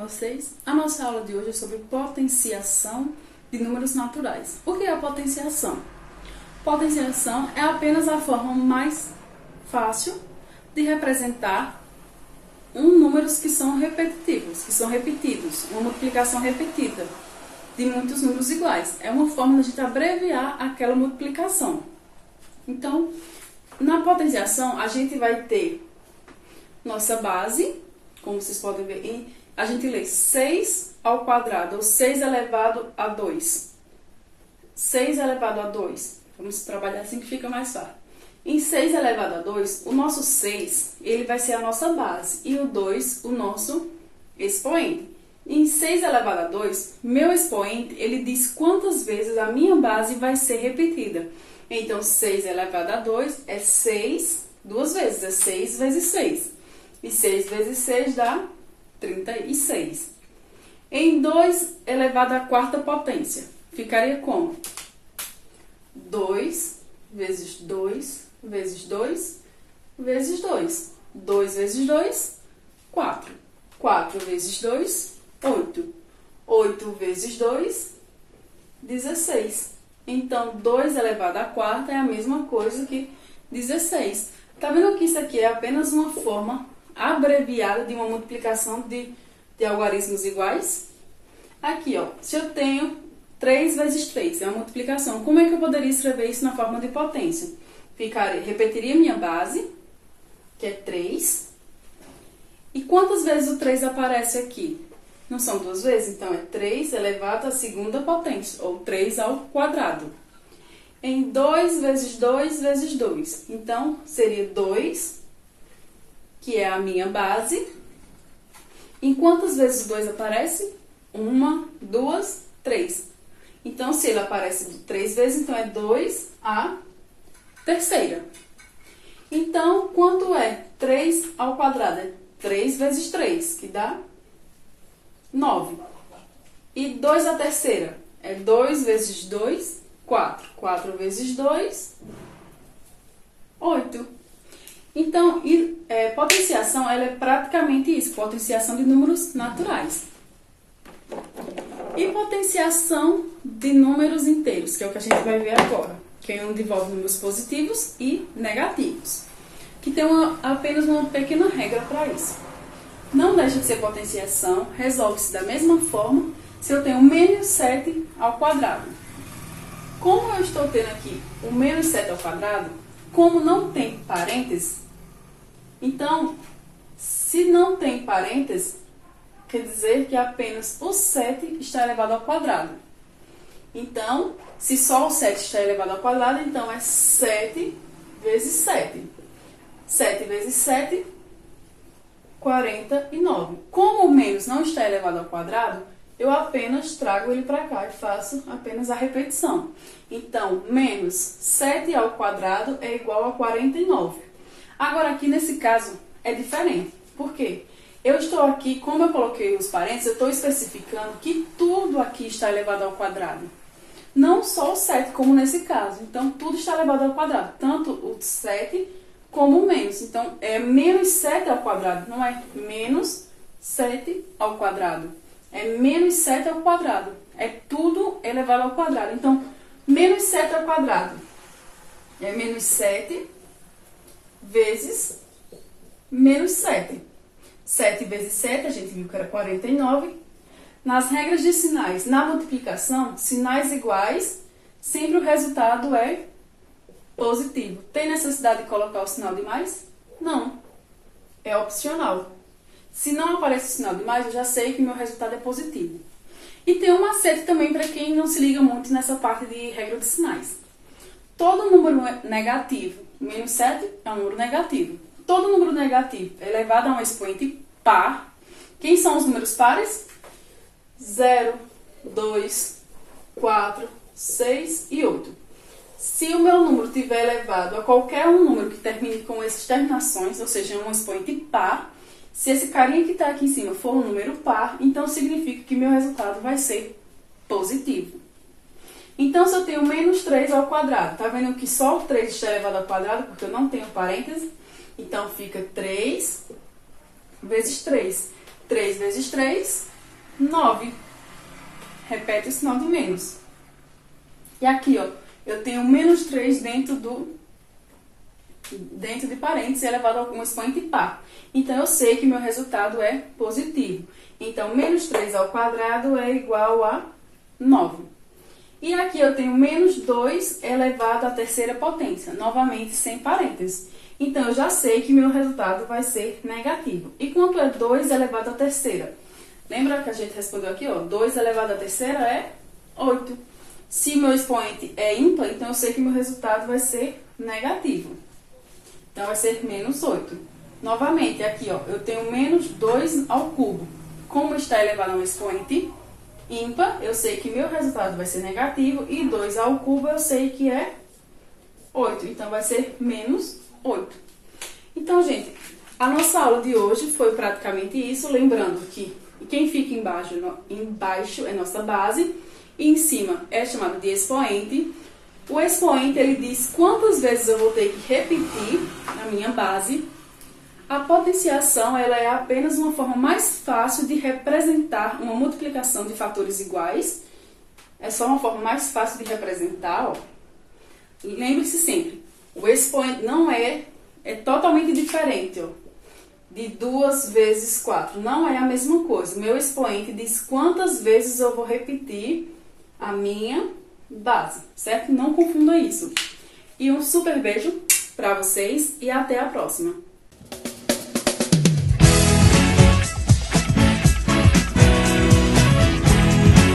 vocês. A nossa aula de hoje é sobre potenciação de números naturais. O que é a potenciação? Potenciação é apenas a forma mais fácil de representar números que são repetitivos, que são repetidos, uma multiplicação repetida de muitos números iguais. É uma forma de a gente abreviar aquela multiplicação. Então, na potenciação, a gente vai ter nossa base, como vocês podem ver, a gente lê 6 ao quadrado, ou 6 elevado a 2. 6 elevado a 2. Vamos trabalhar assim que fica mais fácil. Em 6 elevado a 2, o nosso 6, ele vai ser a nossa base, e o 2, o nosso expoente. Em 6 elevado a 2, meu expoente, ele diz quantas vezes a minha base vai ser repetida. Então, 6 elevado a 2 é 6 duas vezes, é 6 vezes 6. E 6 vezes 6 dá 36. Em 2 elevado à quarta potência, ficaria como? 2 vezes 2 vezes 2 vezes 2. 2 vezes 2, 4. 4 vezes 2, 8. 8 vezes 2, 16. Então, 2 elevado à quarta é a mesma coisa que 16. Tá vendo que isso aqui é apenas uma forma abreviada de uma multiplicação de algarismos iguais? Aqui, ó, se eu tenho 3 vezes 3, é uma multiplicação. Como é que eu poderia escrever isso na forma de potência? Repetiria minha base, que é 3. E quantas vezes o 3 aparece aqui? Não são duas vezes? Então, é 3 elevado à segunda potência, ou 3 ao quadrado. Em 2 vezes 2 vezes 2. Então, seria 2, que é a minha base. Em quantas vezes o 2 aparece? 1, 2, 3. Então, se ele aparece 3 vezes, então é 2 a terceira. Então, quanto é 3 ao quadrado? É 3 vezes 3, que dá 9. E 2 à terceira? É 2 vezes 2, 4. 4 vezes 2, 8. Então, potenciação, ela é praticamente isso, potenciação de números naturais. E potenciação de números inteiros, que é o que a gente vai ver agora, que é onde envolve números positivos e negativos, que tem apenas uma pequena regra para isso. Não deixa de ser potenciação, resolve-se da mesma forma se eu tenho menos 7 ao quadrado. Como eu estou tendo aqui o menos 7 ao quadrado, como não tem parênteses, então, se não tem parênteses, quer dizer que apenas o 7 está elevado ao quadrado. Então, se só o 7 está elevado ao quadrado, então é 7 vezes 7. 7 vezes 7, 49. Como o menos não está elevado ao quadrado, eu apenas trago ele para cá e faço apenas a repetição. Então, menos 7 ao quadrado é igual a 49. Agora, aqui nesse caso, é diferente. Por quê? Eu estou aqui, como eu coloquei os parênteses, eu estou especificando que tudo aqui está elevado ao quadrado. Não só o 7, como nesse caso. Então, tudo está elevado ao quadrado. Tanto o 7 como o menos. Então, é menos 7 ao quadrado. Não é menos 7 ao quadrado. É menos 7 ao quadrado. É tudo elevado ao quadrado. Então, menos 7 ao quadrado é menos 7 vezes menos 7. 7 vezes 7, a gente viu que era 49. Nas regras de sinais, na multiplicação, sinais iguais, sempre o resultado é positivo. Tem necessidade de colocar o sinal de mais? Não. É opcional. Se não aparece o sinal de mais, eu já sei que meu resultado é positivo. E tem um macete também para quem não se liga muito nessa parte de regra de sinais. Todo número negativo, menos 7 é um número negativo. Todo número negativo elevado a um expoente par. Quem são os números pares? 0, 2, 4, 6 e 8. Se o meu número tiver elevado a qualquer um número que termine com essas terminações, ou seja, um expoente par, se esse carinha que está aqui em cima for um número par, então significa que meu resultado vai ser positivo. Então, se eu tenho menos 3 ao quadrado, tá vendo que só o 3 está elevado ao quadrado, porque eu não tenho parênteses? Então, fica 3 vezes 3. 3 vezes 3, 9. Repete o sinal de menos. E aqui, ó, eu tenho menos 3 dentro de parênteses elevado a um expoente par. Então, eu sei que meu resultado é positivo. Então, menos 3 ao quadrado é igual a 9. E aqui eu tenho menos 2 elevado à terceira potência, novamente sem parênteses. Então, eu já sei que meu resultado vai ser negativo. E quanto é 2 elevado à terceira? Lembra que a gente respondeu aqui, ó? 2 elevado à terceira é 8. Se meu expoente é ímpar, então eu sei que meu resultado vai ser negativo. Então, vai ser menos 8. Novamente, aqui, ó, eu tenho menos 2 ao cubo. Como está elevado a um expoente ímpar, eu sei que meu resultado vai ser negativo. E 2 ao cubo eu sei que é 8. Então, vai ser menos 8. Então, gente, a nossa aula de hoje foi praticamente isso. Lembrando que quem fica embaixo é nossa base e em cima é chamado de expoente. O expoente, ele diz quantas vezes eu vou ter que repetir a minha base. A potenciação, ela é apenas uma forma mais fácil de representar uma multiplicação de fatores iguais. É só uma forma mais fácil de representar, ó. E lembre-se sempre, o expoente não é totalmente diferente, ó. De 2 vezes 4, não é a mesma coisa. O meu expoente diz quantas vezes eu vou repetir a minha base, certo? Não confunda isso. E um super beijo para vocês e até a próxima.